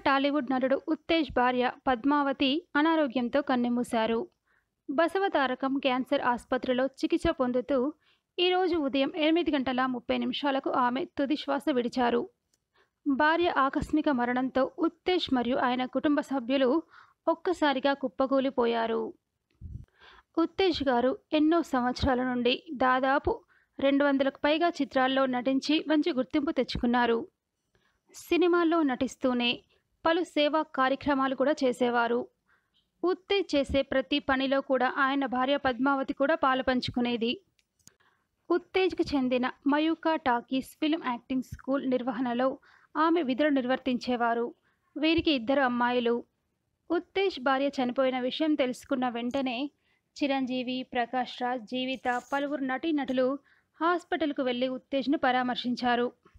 టాలీవుడ్ నటుడు ఉత్తేజ్ భార్య పద్మావతి అనారోగ్యంతో కన్నుమూశారు. బసవతారకం క్యాన్సర్ ఆసుపత్రిలో చికిత్స పొందుతూ ఈరోజు ఉదయం 8:30 ఆమె తుది శ్వాస విడిచారు. భార్య ఆకస్మిక మరణంతో ఉత్తేజ్ మరియు ఆయన కుటుంబ సభ్యులు ఒక్కసారిగా కుప్పకూలిపోయారు. ఉత్తేజ్ గారు ఎన్నో సంవత్సరాల నుండి దాదాపు 200కు పైగా చిత్రాల్లో నటించి మంచి గుర్తింపు తెచ్చుకున్నారు. సినిమాల్లో నటిస్తూనే పలు సేవా కార్యక్రమాలు కూడా చేసేవారు. ఉత్తేజ్ చేసే ప్రతి పనిలో కూడా ఆయన భార్య పద్మావతి కూడా పాలుపంచుకునేది. ఉత్తేజ్కి చెందిన Mayuka talkies film acting school నిర్వహణలో ఆమె విధులు నిర్వర్తించేవారు. వీరికి 2 అమ్మాయిలు. ఉత్తేజ్ భార్య చనిపోయిన విషయం తెలుసుకున్న వెంటనే చిరంజీవి, ప్రకాష్ రాజ్, జీవిత, పలువురు నటీనటులు హాస్పిటల్కు వెళ్లి ఉత్తేజ్ను పరామర్శించారు.